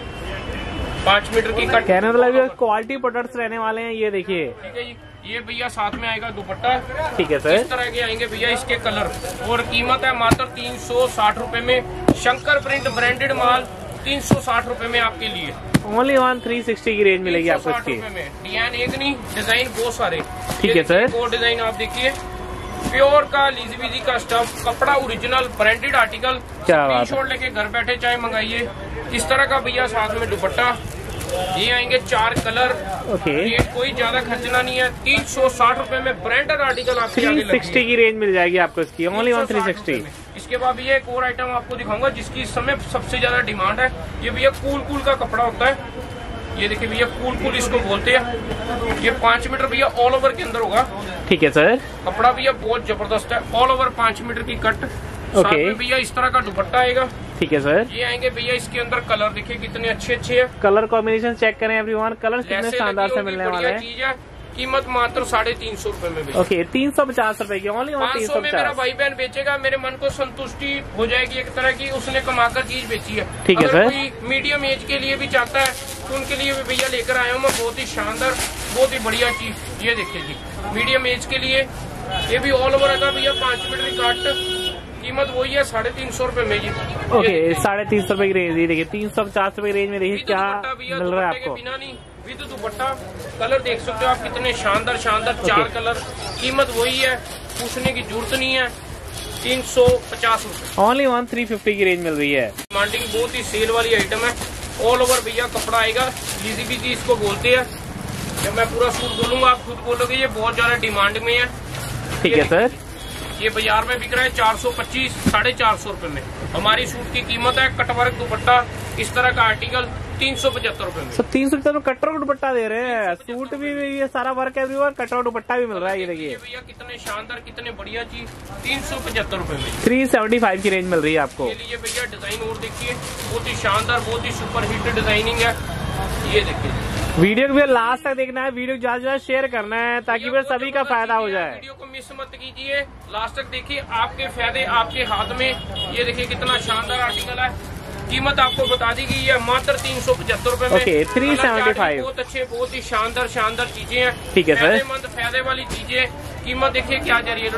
पाँच मीटर की कट। कहने मतलब क्वालिटी प्रोडक्ट्स रहने वाले हैं। ये देखिए, ठीक है जी, ये भैया साथ में आएगा दुपट्टा। ठीक है सर, इस तरह के आएंगे भैया इसके कलर, और कीमत है मात्र तीन सौ साठ रूपये में। शंकर प्रिंट ब्रांडेड माल तीन सौ साठ रूपये में आपके लिए। ओनली वन थ्री सिक्सटी की रेंज मिलेगी आपको इसकी। डिजाइन एक नहीं, डिजाइन बहुत सारे। ठीक है सर, वो डिजाइन आप देखिए, प्योर का लीजी बीजी का स्टफ, कपड़ा ओरिजिनल ब्रांडेड आर्टिकल। क्या बात है। स्क्रीनशॉट लेके घर बैठे चाहे मंगाइए। इस तरह का भैया साथ में दुपट्टा। ये आएंगे चार कलर। ओके, रेट कोई ज्यादा खर्चना नहीं है, तीन सौ साठ रूपये में ब्रांडेड आर्टिकल आपके थ्री सिक्सटी की रेंज मिल जाएगी आपको इसकी। Only one three sixty. इसके बाद भैया एक और आइटम आपको दिखाऊंगा जिसकी इस समय सबसे ज्यादा डिमांड है। ये भैया कूल कूल का कपड़ा होता है। ये देखिए भैया, कूल कूल इसको बोलते हैं। ये पाँच मीटर भैया ऑल ओवर के अंदर होगा। ठीक है सर, कपड़ा भैया बहुत जबरदस्त है, ऑल ओवर पाँच मीटर की कट। साथ में भैया इस तरह का दुपट्टा आएगा। ठीक है सर, ये आएंगे भैया इसके अंदर कलर देखिए कितने अच्छे अच्छे है। कलर कॉम्बिनेशन चेक करें एवरीवन, कलर कितने शानदार से मिलने वाले हैं। चीज है, कीमत मात्र साढ़े तीन सौ रूपये में। ओके, तीन सौ पचास रूपए की। ओनली वन पाँच तीन सौ सौ में मेरा पचास। भाई बहन बेचेगा, मेरे मन को संतुष्टि हो जाएगी एक तरह की, उसने कमाकर चीज बेची है। ठीक है अगर सर, कोई मीडियम एज के लिए भी चाहता है तो उनके लिए भी भैया लेकर आया हूँ मैं, बहुत ही शानदार, बहुत ही बढ़िया चीज। ये देखिए जी, मीडियम एज के लिए ये भी ऑल ओवर आता है भैया, पाँच मीटर की काट। कीमत वही है साढ़े तीन सौ रूपये में जी। ओके, साढ़े तीन सौ रूपये की रेंज। ये देखिए तीन सौ पचास रूपये की रेंज में देखिए क्या मिल रहा है आपको। बिना नहीं, विद दुपट्टा। कलर देख सकते हो आप कितने शानदार शानदार, चार कलर। कीमत वही है, पूछने की जरूरत नहीं है, तीन सौ पचास रूपये। ओनली वन थ्री फिफ्टी की रेंज मिल रही है। डिमांडिंग बहुत ही सेल वाली आइटम है। ऑल ओवर भैया कपड़ा आएगा, लीजी बीजी इसको बोलते हैं। जब मैं पूरा सूट बोलूंगा आप खुद बोलोगे ये बहुत ज्यादा डिमांड में है। ठीक है सर, ये बाजार में बिक रहा है चार सौ पच्चीस साढ़े चार सौ रूपये में। हमारी सूट की कीमत है कटवर्क दुपट्टा, इस तरह का आर्टिकल तीन सौ पचहत्तर रूपये में। सर तीन सौ पचहत्तर में कटर का दुपट्टा दे रहे हैं। सूट भी ये सारा वर्क है और कटर दुपट्टा भी मिल रहा है। ये देखिए भैया कितने शानदार, कितने बढ़िया चीज, तीन सौ पचहत्तर रूपये में। थ्री सेवेंटी फाइव की रेंज मिल रही है आपको। ये लीजिए भैया, डिजाइन और देखिए, बहुत ही शानदार, बहुत ही सुपर हिट डिजाइनिंग है। ये देखिए, वीडियो को भी लास्ट तक देखना है, वीडियो ज्यादा से ज्यादा शेयर करना है ताकि फिर सभी का फायदा हो जाए। वीडियो को मिस मत कीजिए, लास्ट तक देखिए, आपके फायदे आपके हाथ में। ये देखिए कितना शानदार आर्टिकल है। कीमत आपको बता दी गई है मात्र तीन सौ पचहत्तर रूपये में। Okay, three seventy five. बहुत अच्छे, बहुत ही शानदार शानदार चीजें हैं। ठीक है सर, फायदेमंद फायदे वाली चीजें। कीमत देखिए क्या जा रही है,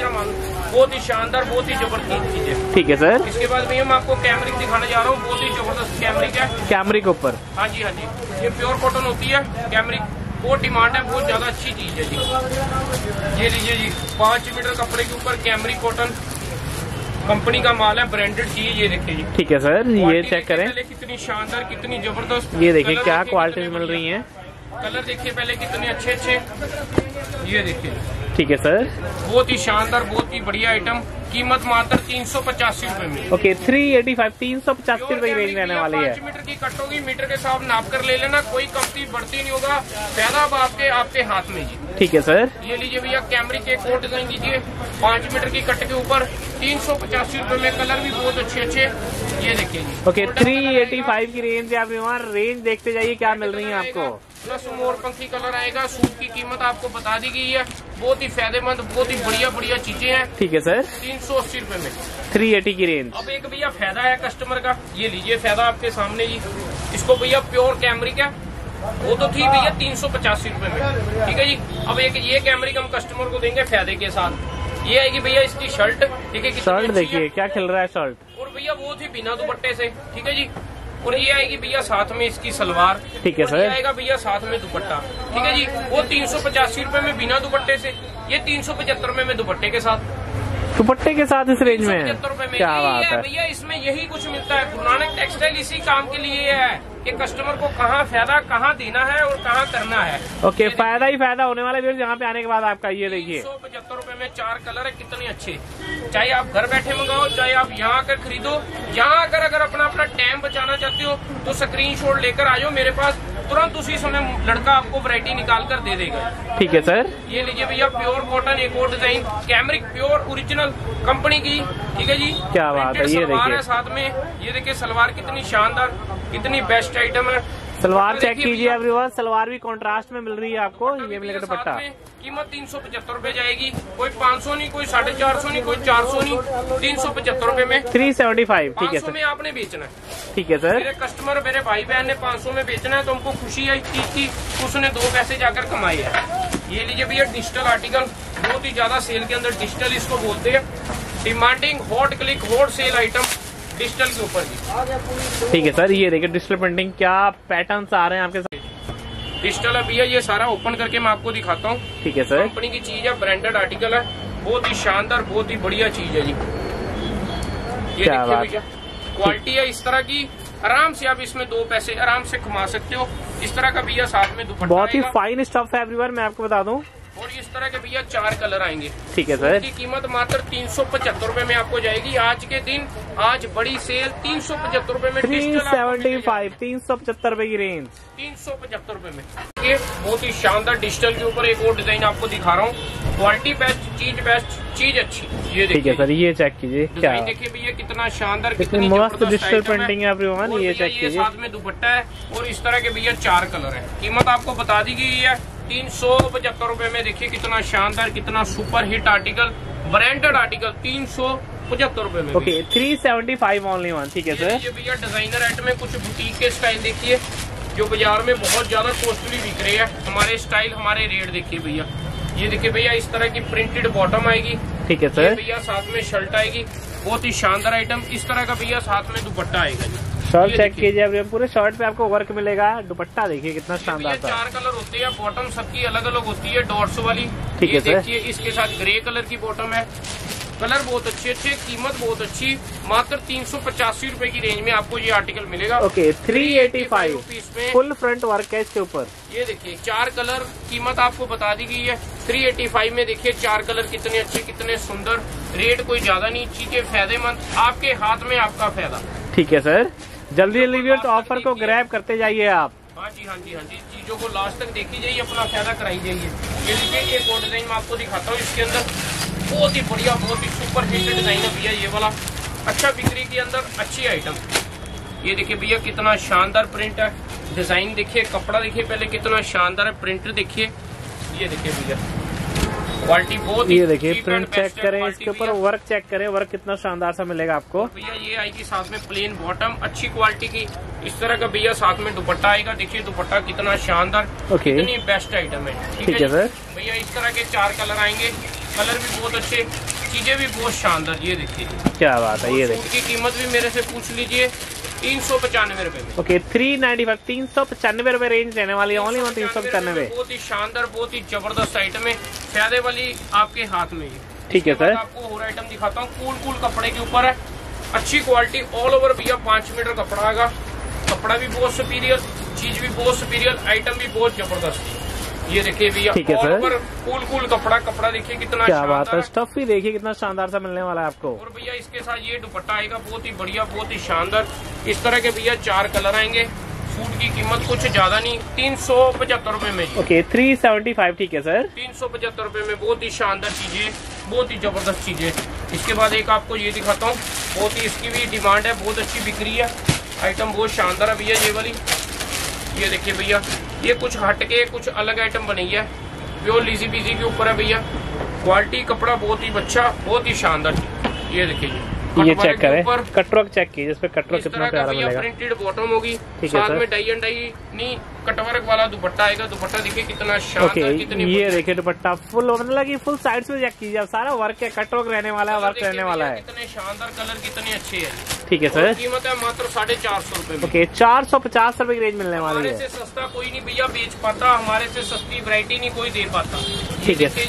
बहुत ही शानदार, बहुत ही जबरदस्त चीजें। ठीक है सर, इसके बाद भैया मैं आपको कैमरिक दिखाने जा रहा हूँ, बहुत ही जबरदस्त कैमरिक है। कैमरे के ऊपर, हाँ जी हाँ जी, ये प्योर कॉटन होती है कैमरिक, बहुत डिमांड है, बहुत ज्यादा अच्छी चीज है जी। ये लीजिए जी, पाँच मीटर कपड़े के ऊपर कैमरिक कॉटन, कंपनी का माल है, ब्रांडेड चीज। ये देखिए जी। ठीक है सर, ये चेक करें, कितनी शानदार, कितनी जबरदस्त। ये देखिए क्या क्वालिटी मिल रही है। कलर देखिए पहले कितने अच्छे अच्छे। ये देखिए, ठीक है सर, बहुत ही शानदार, बहुत ही बढ़िया आइटम। कीमत मात्र तीन सौ पचासी रूपये में। ओके, थ्री एटी फाइव, तीन सौ पचासी रूपये की रेंज रहने वाली है। पाँच मीटर की कट होगी, मीटर के हिसाब नाप कर ले लेना, कोई कमती बढ़ती नहीं होगा। फायदा अब आपके आपके हाथ में जी। ठीक है सर, ये लीजिए भैया, कैमरे के एक और डिजाइन लीजिए, पाँच मीटर की कट के ऊपर, तीन सौ पचासी रूपये में। कलर भी बहुत अच्छे अच्छे। ये देखिए जी। ओके, थ्री एटी फाइव की रेंज है। आप वहाँ रेंज देखते जाइए क्या मिल रही है आपको। प्लस मोर पंखी कलर आएगा। सूट की कीमत आपको बता दी गई है, बहुत ही फायदेमंद, बहुत ही बढ़िया बढ़िया चीजें हैं। ठीक है सर, तीन सौ अस्सी रूपये में थ्री एटी की रेंज। अब एक भैया फायदा है कस्टमर का, ये लीजिए फायदा आपके सामने जी। इसको भैया प्योर कैमरिक है, वो तो थी भैया तीन सौ पचासी रूपये में। ठीक है जी। अब एक ये कैमरिक हम कस्टमर को देंगे फायदे के साथ। ये आएगी भैया इसकी शर्ट, ठीक है, शर्ट देखिए क्या खिल रहा है शर्ट। और भैया वो थी बिना दुपट्टे से, ठीक है जी। और ये आएगी भैया साथ में इसकी सलवार, ठीक है सर। ये आएगा भैया साथ में दुपट्टा, ठीक है जी। वो तीन सौ पचासी रूपये में बिना दुपट्टे से, ये तीन सौ पचहत्तर में दुपट्टे के साथ। दुपट्टे के साथ इस रेंज में पचहत्तर रुपए में। क्या यही बात है है भैया, इसमें यही कुछ मिलता है। गुरु नानक टेक्सटाइल इसी काम के लिए है कि कस्टमर को कहाँ फायदा कहाँ देना है और कहाँ करना है। ओके, फायदा ही फायदा होने वाला है यहाँ पे आने के बाद आपका। ये देखिए सौ पचहत्तर रुपए में चार कलर है, कितने अच्छे। चाहे आप घर बैठे मंगाओ, चाहे आप यहाँ आकर खरीदो। यहाँ आकर अगर अपना अपना टाइम बचाना चाहते हो तो स्क्रीनशॉट लेकर आ जाओ मेरे पास, तुरंत उसी समय लड़का आपको वैरायटी निकाल कर दे देगा। ठीक है सर। ये लीजिए भैया, प्योर कॉटन, एक और design cambric pure original company की। ठीक है जी, क्या बात है। ये सलवार देखिए है साथ में। ये देखिए सलवार कितनी शानदार, कितनी बेस्ट आइटम है। सलवार चेक कीजिए एवरीवन, सलवार भी कॉन्ट्रास्ट में मिल रही है आपको। ये मिलेगा दुपट्टा, कीमत तीन सौ पचहत्तर रूपए जाएगी। कोई पाँच सौ नहीं, कोई साढ़े चार सौ नहीं, कोई चार सौ नहीं, तीन सौ पचहत्तर रूपए में थ्री सेवेंटी फाइव। ठीक है सर, में आपने बेचना है। ठीक है सर। मेरे कस्टमर, मेरे भाई बहन ने पाँच सौ में बेचना है तो हमको खुशी है इस चीज की, उसने दो पैसे जाकर कमाए है। ये लीजिए भैया, डिजिटल आर्टिकल, बहुत ही ज्यादा सेल के अंदर डिजिटल इसको बोलते हैं। Demanding hot click hot sale item digital के ऊपर जी। ठीक है सर। ये देखिए डिजिटल प्रिंटिंग, क्या पैटर्न्स आ रहे हैं आपके साथ। डिजिटल है भैया, ये सारा ओपन करके मैं आपको दिखाता हूँ। ठीक है सर। कंपनी की चीज है, ब्रांडेड आर्टिकल है, बहुत ही शानदार, बहुत ही बढ़िया चीज है जी। ये क्या देखिए बात भैया, क्वालिटी है इस तरह की, आराम से आप इसमें दो पैसे आराम से कमा सकते हो। इस तरह का भैया साथ में दुपट्टा बहुत ही आएगा। फाइन स्टफ है एवरीवन, मैं आपको बता दूं। और इस तरह के भैया चार कलर आएंगे। ठीक है सर। इसकी कीमत मात्र तीन सौ पचहत्तर रूपए में आपको जाएगी। आज के दिन, आज बड़ी सेल, तीन सौ पचहत्तर रूपए में थ्री सेवेंटी फाइव, तीन सौ पचहत्तर रूपए की रेंज, तीन सौ पचहत्तर रूपए में। ये बहुत ही शानदार डिजिटल के ऊपर एक और डिजाइन आपको दिखा रहा हूँ। क्वालिटी बेस्ट, चीज बेस्ट, चीज अच्छी। ये ठीक है सर। ये चेक कीजिए, क्या डिजाइन देखिए भैया, कितना शानदार, कितनी मस्त डिजिटल प्रिंटिंग है एवरीवन। ये चेक कीजिए, साथ में दुपट्टा है और इस तरह के भैया चार कलर है। कीमत आपको बता दी गई है तीन सौ पचहत्तर रूपए में। देखिए कितना शानदार, कितना super hit article, branded article, तीन सौ पचहत्तर रूपए में। Okay, three seventy five only one. ठीक है सर। ये भैया डिजाइनर आइटम है, कुछ बुटीक के स्टाइल देखिए जो बाजार में बहुत ज्यादा कॉस्टली बिक रहे हैं। हमारे स्टाइल, हमारे रेट देखिए भैया। ये देखिए भैया, इस तरह की प्रिंटेड बॉटम आएगी। ठीक है सर। भैया साथ में शर्ट आएगी, बहुत ही शानदार आइटम। इस तरह का भैया साथ में दुपट्टा आएगा जी। शर्ट चेक कीजिए एवरीवन, पूरे शर्ट पे आपको वर्क मिलेगा। दुपट्टा देखिए कितना शानदार था। चार कलर होते हैं, बॉटम सबकी अलग अलग होती है, डॉट्स वाली। ठीक है सर। देखिए इसके साथ ग्रे कलर की बॉटम है। कलर बहुत अच्छे अच्छे, कीमत बहुत अच्छी, मात्र तीन सौ पचासी रूपए की रेंज में आपको ये आर्टिकल मिलेगा। Okay, three eighty five rupees में फुल फ्रंट वर्क है इसके ऊपर। ये देखिए चार कलर, कीमत आपको बता दी गई है थ्री एटी फाइव में। देखिए चार कलर कितने अच्छे, कितने सुंदर, रेट कोई ज्यादा नहीं, चीजें फायदेमंद, आपके हाथ में आपका फायदा। ठीक है सर। जल्दी जल्दी तो ऑफर को ग्रैब करते जाइए आप। हाँ जी, हाँ जी, हाँ जी, चीजों को लास्ट तक देखी जाइए, अपना फायदा कराई जाइए। ये लीजिए एक और डिजाइन मैं आपको दिखाता हूँ। इसके अंदर बहुत ही बढ़िया, बहुत ही सुपर हिट डिजाइन है भैया ये वाला। अच्छा बिक्री के अंदर अच्छी आइटम। ये देखिए भैया कितना शानदार प्रिंट है, डिजाइन देखिए, कपड़ा देखिए पहले कितना शानदार है, प्रिंट देखिए। ये देखिए भैया क्वालिटी बहुत, ये देखिए प्रिंट चेक करें, इसके ऊपर वर्क चेक करें, वर्क कितना शानदार सा मिलेगा आपको। भैया ये आएगी साथ में प्लेन बॉटम, अच्छी क्वालिटी की। इस तरह का भैया साथ में दुपट्टा आएगा। देखिए दुपट्टा कितना शानदार, ओके, कितनी बेस्ट आइटम है। ठीक है सर। भैया इस तरह के चार कलर आएंगे, कलर भी बहुत अच्छे, चीजें भी बहुत शानदार। ये देखिए क्या बात है। ये देखिए सूट की कीमत भी मेरे से पूछ लीजिए, तीन सौ पचानवे रूपए में। ओके, थ्री नाइन्टी फाइव, तीन सौ पचानवे रूपए रेंज रहने वाली है, ओनली वन तीन सौ पचानवे। बहुत ही शानदार, बहुत ही जबरदस्त आइटम है, फायदे वाली आपके हाथ में। ठीक है सर। आपको और आइटम दिखाता हूँ, कूल कूल कपड़े के ऊपर है, अच्छी क्वालिटी, ऑल ओवर भैया पांच मीटर कपड़ा आएगा। कपड़ा भी बहुत सुपीरियर, चीज भी बहुत सुपीरियर, आइटम भी बहुत जबरदस्त। ये देखिए भैया ऑल ओवर कूल कूल कपड़ा, कपड़ा देखिए कितना क्या बात है। स्टफ भी देखिए कितना शानदार सा मिलने वाला है आपको। और भैया इसके साथ ये दुपट्टा आएगा, बहुत ही बढ़िया, बहुत ही शानदार। इस तरह के भैया चार कलर आएंगे। सूट की कीमत कुछ ज्यादा नहीं, तीन सौ पचहत्तर रूपए में। Okay, three seventy five. ठीक है सर। तीन सौ पचहत्तर रूपए में बहुत ही शानदार चीजें, बहुत ही जबरदस्त चीजें। इसके बाद एक आपको ये दिखाता हूँ, बहुत ही इसकी भी डिमांड है, बहुत अच्छी बिक्री है, आइटम बहुत शानदार है भैया ये वाली। ये देखिए भैया, ये कुछ हटके कुछ अलग आइटम बनी है, प्योर लीजी बीजी के ऊपर है भैया। क्वालिटी कपड़ा बहुत ही अच्छा, बहुत ही शानदार। ये देखिए ये चेक करें, कटवर्क चेक कीजिए, इस पे कटवर्क कितना प्यारा मिलेगा। प्रिंटेड बॉटम होगी, ठीक है साथ सर। में डाई एंड डाई नहीं, कटवर्क वाला दुपट्टा आएगा। दुपट्टा देखिए कितना शानदार, कितनी ये देखिए दुपट्टा फुल, मतलब की फुल साइड से चेक कीजिए, सारा वर्क है, कटवर्क रहने वाला है, वर्क रहने वाला है। कितने शानदार कलर, कितने अच्छे है। ठीक है सर। कीमत है मात्र साढ़े चार सौ रूपये। ओके, चार सौ पचास रूपए की रेंज मिलने वाली है। हमारे से सस्ता कोई नहीं भैया बेच पाता, हमारे से सस्ती वैरायटी नहीं कोई दे पाता। ठीक है जी,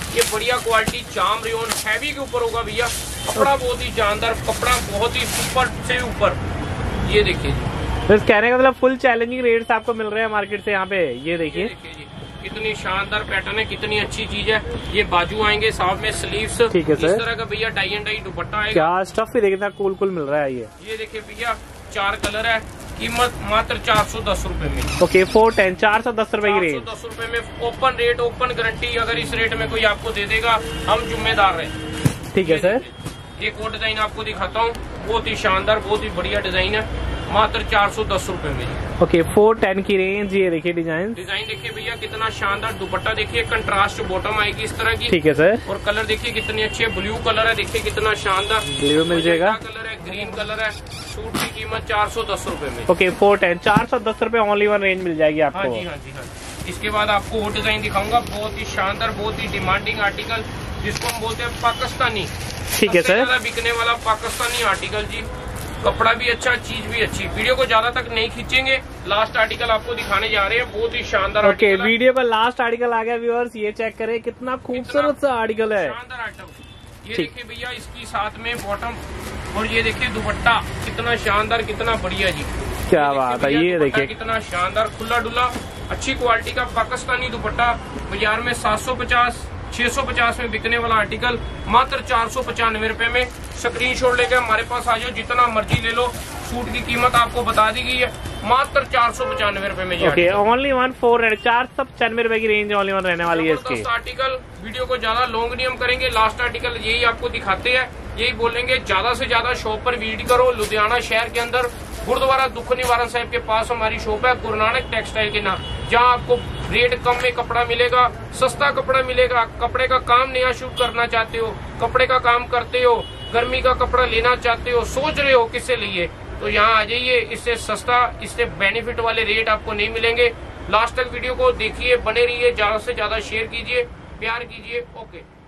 ये बढ़िया क्वालिटी चाम रेयन हैवी के ऊपर होगा भैया। कपड़ा बहुत ही जानदार, कपड़ा बहुत ही सुपर से ऊपर। ये देखिए जी, तो कहने का मतलब फुल चैलेंजिंग रेट्स आपको मिल रहे हैं मार्केट से यहाँ पे। ये देखिए जी, कितनी शानदार पैटर्न है, कितनी अच्छी चीज है। ये बाजू आएंगे, साथ में स्लीव्स, ठीक है सर। इस तरह का भैया डाई एंड डाई दुपट्टा आएगा। क्या स्टफ भी देखिए कितना कूल कूल मिल रहा है। ये ये देखिए भैया, चार कलर है, कीमत मात्र चार सौ दस रूपए में। ओके, फोर टेन चार सौ दस रूपए की रेंज, दस रूपए में ओपन रेट, ओपन गारंटी। अगर इस रेट में कोई आपको दे देगा, हम जिम्मेदार रहे। ठीक है सर। एक और डिजाइन आपको दिखाता हूँ, बहुत ही शानदार, बहुत ही बढ़िया डिजाइन है, मात्र चार सौ दस रूपए में। ओके, फोर टेन की रेंज। ये देखिए डिजाइन डिजाइन देखिए भैया, कितना शानदार दुपट्टा देखिए, कंट्रास्ट बॉटम आएगी इस तरह की। ठीक है सर। और कलर देखिए कितनी अच्छी है, ब्लू कलर है, देखिए कितना शानदार ब्लू मिल जाएगा। कलर है, ग्रीन कलर है। सूट की कीमत चार सौ दस रूपए में। ओके, फोर टेन चार सौ दस रूपए ओनली वन रेंज मिल जाएगी आपको। हाँ जी, हाँ जी, हाँ जी। इसके बाद आपको वो डिजाइन दिखाऊंगा, बहुत ही शानदार, बहुत ही डिमांडिंग आर्टिकल, जिसको हम बोलते हैं पाकिस्तानी। ठीक है सर। बिकने वाला पाकिस्तानी आर्टिकल जी, कपड़ा भी अच्छा, चीज भी अच्छी। वीडियो को ज्यादा तक नहीं खींचेंगे, लास्ट आर्टिकल आपको दिखाने जा रहे हैं, बहुत ही शानदार ओके, आर्टिकल। वीडियो का लास्ट आर्टिकल आ गया व्यूअर्स, ये चेक करें कितना खूबसूरत सा आर्टिकल है, शानदार आइटम। ये देखिए भैया, इसकी साथ में बॉटम, और ये देखिए दुपट्टा कितना शानदार, कितना बढ़िया जी। क्या बात है। ये देखिए कितना शानदार, खुला डुला, अच्छी क्वालिटी का पाकिस्तानी दुपट्टा। बाजार में सात सौ पचास छह सौ पचास में बिकने वाला आर्टिकल मात्र चार सौ पचानवे रूपए में। स्क्रीनशॉट लेकर हमारे पास आ जाओ, जितना मर्जी ले लो। सूट की कीमत आपको बता दी गई है, मात्र चार सौ पचानवे रूपए में। ओके, ओनली वन फोर चार सौ पचानवे रूपए की रेंज ओनली वन रहने वाली है इसकी। आर्टिकल, वीडियो को ज्यादा लॉन्ग नहीं हम करेंगे, लास्ट आर्टिकल यही आपको दिखाते हैं, यही बोलेंगे। ज्यादा से ज्यादा शॉप पर विजिट करो। लुधियाना शहर के अंदर गुरुद्वारा दुख निवारण साहिब के पास हमारी शॉप है, गुरु नानक टेक्सटाइल के नाम, जहां आपको रेट कम में कपड़ा मिलेगा, सस्ता कपड़ा मिलेगा। कपड़े का काम नया शुरू करना चाहते हो, कपड़े का काम करते हो, गर्मी का कपड़ा लेना चाहते हो, सोच रहे हो किससे लिए, तो यहाँ आ जाइए। इससे सस्ता, इससे बेनिफिट वाले रेट आपको नहीं मिलेंगे। लास्ट तक वीडियो को देखिए, बने रहिए, ज्यादा से ज्यादा शेयर कीजिए, प्यार कीजिए। ओके।